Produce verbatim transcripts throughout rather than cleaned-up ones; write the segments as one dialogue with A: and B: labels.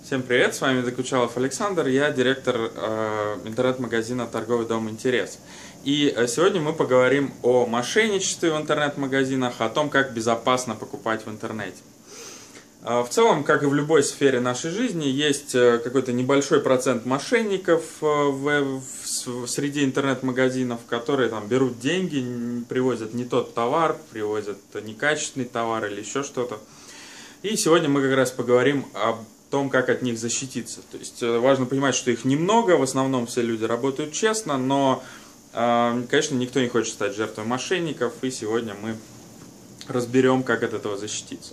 A: Всем привет, с вами Докучалов Александр, я директор э, интернет-магазина «Торговый дом Интерес». И э, сегодня мы поговорим о мошенничестве в интернет-магазинах, о том, как безопасно покупать в интернете. Э, в целом, как и в любой сфере нашей жизни, есть э, какой-то небольшой процент мошенников э, в, в, среди интернет-магазинов, которые там берут деньги, привозят не тот товар, привозят некачественный товар или еще что-то. И сегодня мы как раз поговорим об том, как от них защититься. То есть важно понимать, что их немного, в основном все люди работают честно, но, конечно, никто не хочет стать жертвой мошенников, и сегодня мы разберем, как от этого защититься.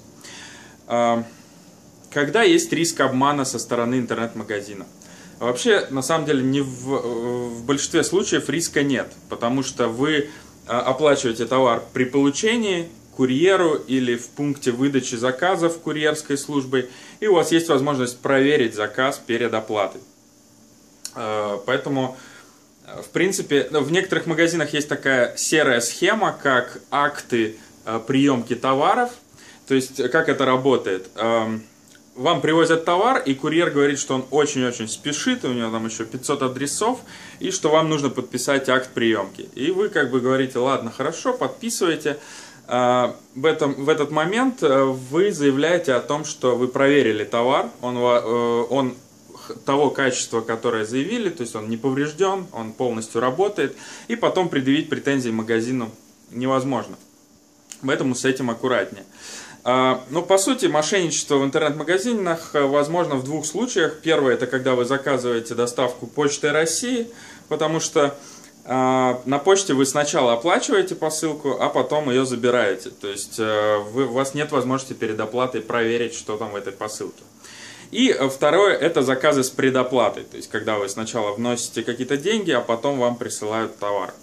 A: Когда есть риск обмана со стороны интернет-магазина? Вообще, на самом деле, не в, в большинстве случаев риска нет, потому что вы оплачиваете товар при получении, курьеру или в пункте выдачи заказов курьерской службой, и у вас есть возможность проверить заказ перед оплатой. Поэтому, в принципе, в некоторых магазинах есть такая серая схема, как акты приемки товаров. То есть, как это работает? Вам привозят товар, и курьер говорит, что он очень-очень спешит, у него там еще пятьсот адресов, и что вам нужно подписать акт приемки. И вы как бы говорите: ладно, хорошо, подписывайте. В, этом, в этот момент вы заявляете о том, что вы проверили товар, он, он того качества, которое заявили, то есть он не поврежден, он полностью работает, и потом предъявить претензии магазину невозможно. Поэтому с этим аккуратнее. Но по сути мошенничество в интернет-магазинах возможно в двух случаях. Первое — это когда вы заказываете доставку Почтой России, потому что на почте вы сначала оплачиваете посылку, а потом ее забираете. То есть вы, у вас нет возможности перед оплатой проверить, что там в этой посылке. И второе — это заказы с предоплатой. То есть когда вы сначала вносите какие-то деньги, а потом вам присылают товар.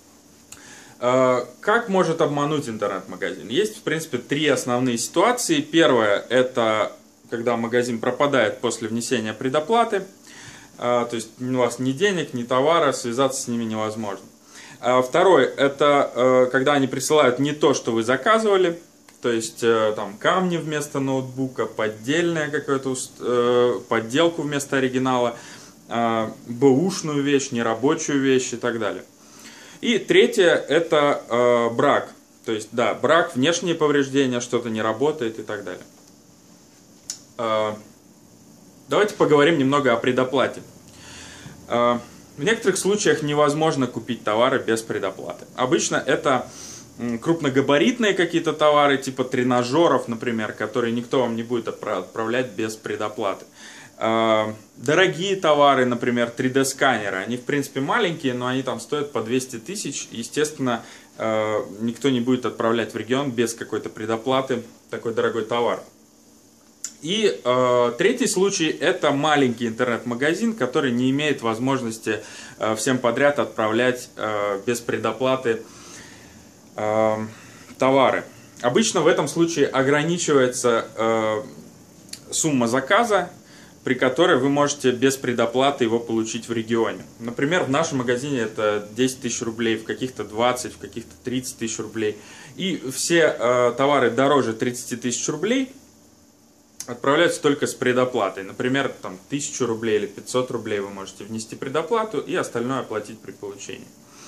A: Как может обмануть интернет-магазин? Есть, в принципе, три основные ситуации. Первое — это когда магазин пропадает после внесения предоплаты. То есть у вас ни денег, ни товара, связаться с ними невозможно. Второе — это когда они присылают не то, что вы заказывали, то есть там камни вместо ноутбука, поддельное какое-то, подделку вместо оригинала, бэушную вещь, нерабочую вещь и так далее. И третье — это брак, то есть да, брак, внешние повреждения, что-то не работает и так далее. Давайте поговорим немного о предоплате. В некоторых случаях невозможно купить товары без предоплаты. Обычно это крупногабаритные какие-то товары, типа тренажеров, например, которые никто вам не будет отправлять без предоплаты. Дорогие товары, например, три дэ сканеры, они в принципе маленькие, но они там стоят по двести тысяч. Естественно, никто не будет отправлять в регион без какой-то предоплаты такой дорогой товар. И э, третий случай — это маленький интернет-магазин, который не имеет возможности э, всем подряд отправлять э, без предоплаты э, товары. Обычно в этом случае ограничивается э, сумма заказа, при которой вы можете без предоплаты его получить в регионе. Например, в нашем магазине это десять тысяч рублей, в каких-то двадцать, в каких-то тридцать тысяч рублей. И все э, товары дороже тридцати тысяч рублей отправляются только с предоплатой. Например, там тысячу рублей или пятьсот рублей вы можете внести предоплату и остальное оплатить при получении.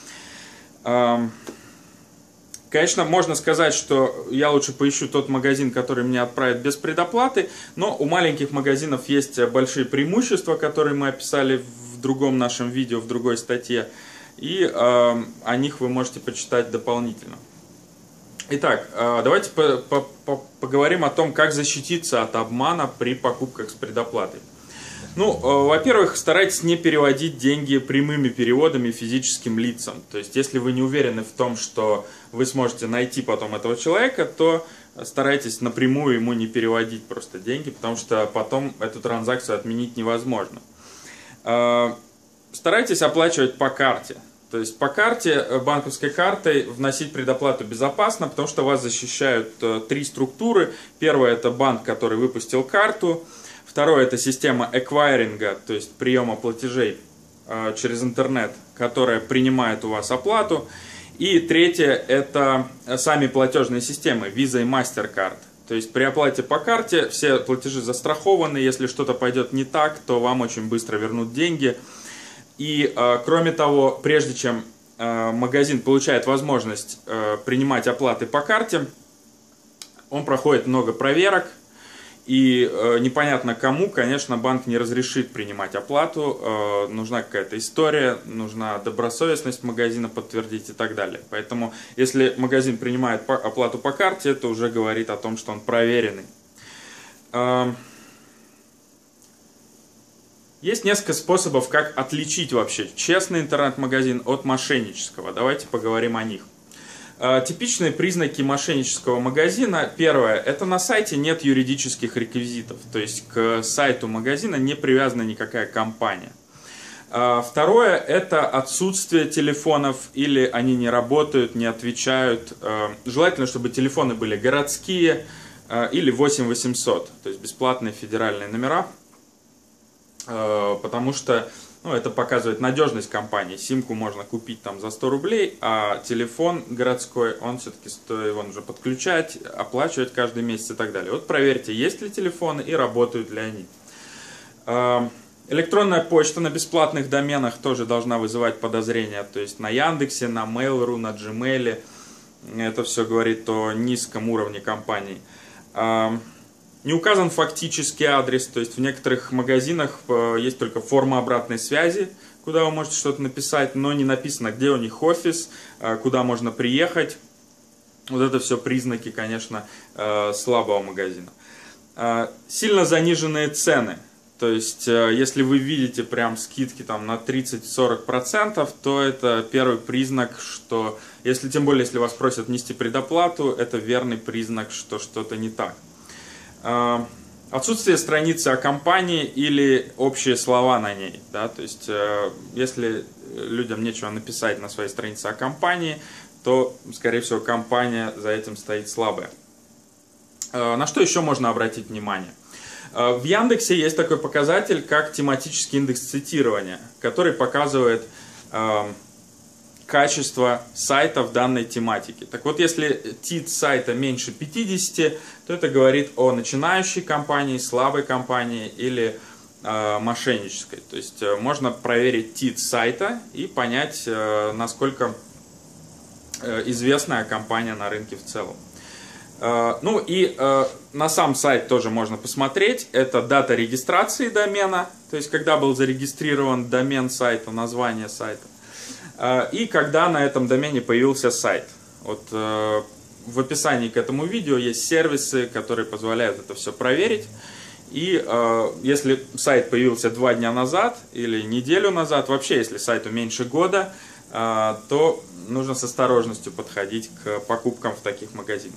A: Конечно, можно сказать, что я лучше поищу тот магазин, который мне отправит без предоплаты, но у маленьких магазинов есть большие преимущества, которые мы описали в другом нашем видео, в другой статье, и э, о них вы можете почитать дополнительно. Итак, давайте поговорим о том, как защититься от обмана при покупках с предоплатой. Ну, во-первых, старайтесь не переводить деньги прямыми переводами физическим лицам. То есть, если вы не уверены в том, что вы сможете найти потом этого человека, то старайтесь напрямую ему не переводить просто деньги, потому что потом эту транзакцию отменить невозможно. Старайтесь оплачивать по карте. То есть по карте, банковской картой вносить предоплату безопасно, потому что вас защищают три структуры. Первое — это банк, который выпустил карту. Второе — это система эквайринга, то есть приема платежей через интернет, которая принимает у вас оплату. И третье — это сами платежные системы Visa и MasterCard. То есть при оплате по карте все платежи застрахованы, если что-то пойдет не так, то вам очень быстро вернут деньги. И кроме того, прежде чем магазин получает возможность принимать оплаты по карте, он проходит много проверок. И э, непонятно кому, конечно, банк не разрешит принимать оплату, э, нужна какая-то история, нужна добросовестность магазина подтвердить и так далее. Поэтому, если магазин принимает по, оплату по карте, это уже говорит о том, что он проверенный. Э, есть несколько способов, как отличить вообще честный интернет-магазин от мошеннического. Давайте поговорим о них. Типичные признаки мошеннического магазина. Первое, это на сайте нет юридических реквизитов, то есть к сайту магазина не привязана никакая компания. Второе, это отсутствие телефонов, или они не работают, не отвечают. Желательно, чтобы телефоны были городские или восемь восемьсот, то есть бесплатные федеральные номера, потому что ну, это показывает надежность компании. Симку можно купить там за сто рублей, а телефон городской, он все-таки стоит, его нужно подключать, оплачивать каждый месяц и так далее. Вот проверьте, есть ли телефоны и работают ли они. Электронная почта на бесплатных доменах тоже должна вызывать подозрения. То есть на Яндексе, на Mail.ru, на Gmail. Это все говорит о низком уровне компании. Не указан фактический адрес, то есть в некоторых магазинах есть только форма обратной связи, куда вы можете что-то написать, но не написано, где у них офис, куда можно приехать. Вот это все признаки, конечно, слабого магазина. Сильно заниженные цены, то есть если вы видите прям скидки там на тридцать-сорок процентов, то это первый признак, что, если тем более если вас просят внести предоплату, это верный признак, что что-то не так. Отсутствие страницы о компании или общие слова на ней. Да? То есть, если людям нечего написать на своей странице о компании, то, скорее всего, компания за этим стоит слабая. На что еще можно обратить внимание? В Яндексе есть такой показатель, как тематический индекс цитирования, который показывает качество сайта в данной тематике. Так вот, если тит сайта меньше пятидесяти, то это говорит о начинающей компании, слабой компании или э, мошеннической. То есть э, можно проверить тит сайта и понять, э, насколько э, известная компания на рынке в целом. Э, ну и э, на сам сайт тоже можно посмотреть. Это дата регистрации домена, то есть когда был зарегистрирован домен сайта, название сайта. И когда на этом домене появился сайт. Вот э, в описании к этому видео есть сервисы, которые позволяют это все проверить. И э, если сайт появился два дня назад или неделю назад, вообще если сайту меньше года, э, то нужно с осторожностью подходить к покупкам в таких магазинах.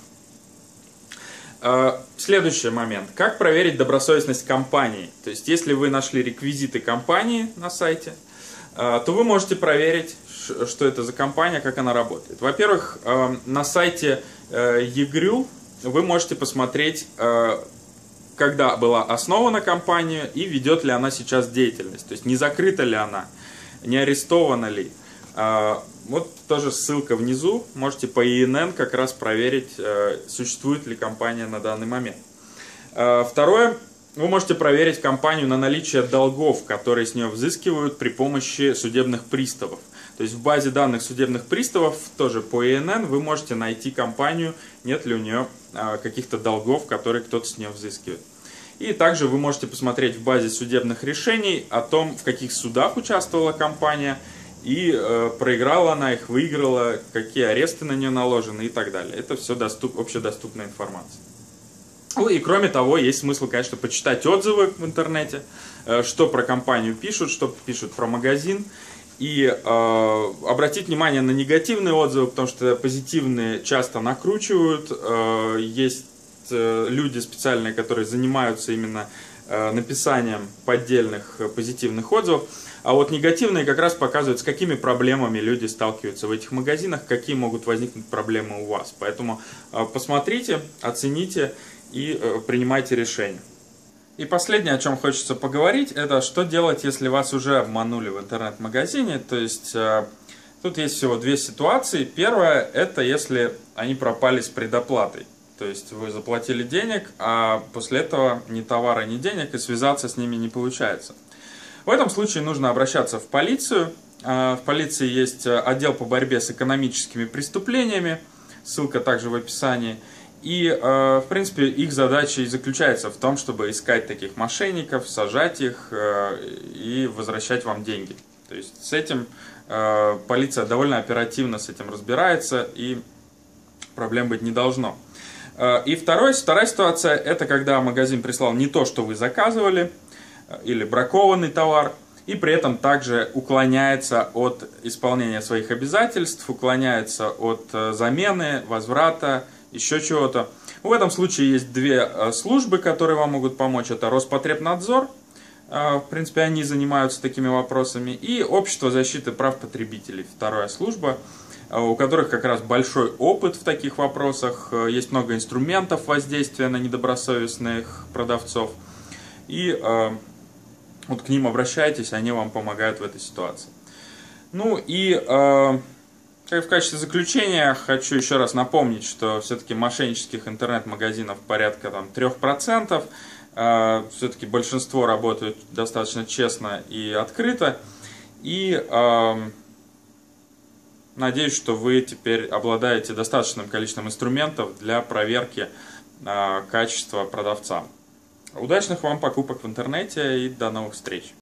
A: Э, следующий момент. Как проверить добросовестность компании? То есть если вы нашли реквизиты компании на сайте, э, то вы можете проверить, что это за компания, как она работает. Во-первых, на сайте e-grill вы можете посмотреть, когда была основана компания и ведет ли она сейчас деятельность. То есть не закрыта ли она, не арестована ли. Вот тоже ссылка внизу. Можете по и эн эн как раз проверить, существует ли компания на данный момент. Второе. Вы можете проверить компанию на наличие долгов, которые с нее взыскивают при помощи судебных приставов. То есть в базе данных судебных приставов, тоже по и эн эн, вы можете найти компанию, нет ли у нее каких-то долгов, которые кто-то с нее взыскивает. И также вы можете посмотреть в базе судебных решений о том, в каких судах участвовала компания, и э, проиграла она их, выиграла, какие аресты на нее наложены и так далее. Это все доступ, общедоступная информация. Ну и кроме того, есть смысл, конечно, почитать отзывы в интернете, что про компанию пишут, что пишут про магазин. И э, обратить внимание на негативные отзывы, потому что позитивные часто накручивают. Э, есть э, люди специальные, которые занимаются именно э, написанием поддельных э, позитивных отзывов. А вот негативные как раз показывают, с какими проблемами люди сталкиваются в этих магазинах, какие могут возникнуть проблемы у вас. Поэтому э, посмотрите, оцените и э, принимайте решения. И последнее, о чем хочется поговорить, это что делать, если вас уже обманули в интернет-магазине. То есть э, тут есть всего две ситуации. Первая, это если они пропали с предоплатой. То есть вы заплатили денег, а после этого ни товара, ни денег, и связаться с ними не получается. В этом случае нужно обращаться в полицию. В полиции есть отдел по борьбе с экономическими преступлениями, ссылка также в описании. И, в принципе, их задача и заключается в том, чтобы искать таких мошенников, сажать их и возвращать вам деньги. То есть с этим полиция довольно оперативно с этим разбирается, и проблем быть не должно. И второе, вторая ситуация, это когда магазин прислал не то, что вы заказывали, или бракованный товар, и при этом также уклоняется от исполнения своих обязательств, уклоняется от замены, возврата, еще чего-то. В этом случае есть две службы, которые вам могут помочь. Это Роспотребнадзор, в принципе, они занимаются такими вопросами, и Общество защиты прав потребителей, вторая служба, у которых как раз большой опыт в таких вопросах, есть много инструментов воздействия на недобросовестных продавцов, и вот к ним обращайтесь, они вам помогают в этой ситуации. Ну и э, в качестве заключения хочу еще раз напомнить, что все-таки мошеннических интернет-магазинов порядка там, три процента. Э, все-таки большинство работают достаточно честно и открыто. И э, надеюсь, что вы теперь обладаете достаточным количеством инструментов для проверки э, качества продавца. Удачных вам покупок в интернете и до новых встреч!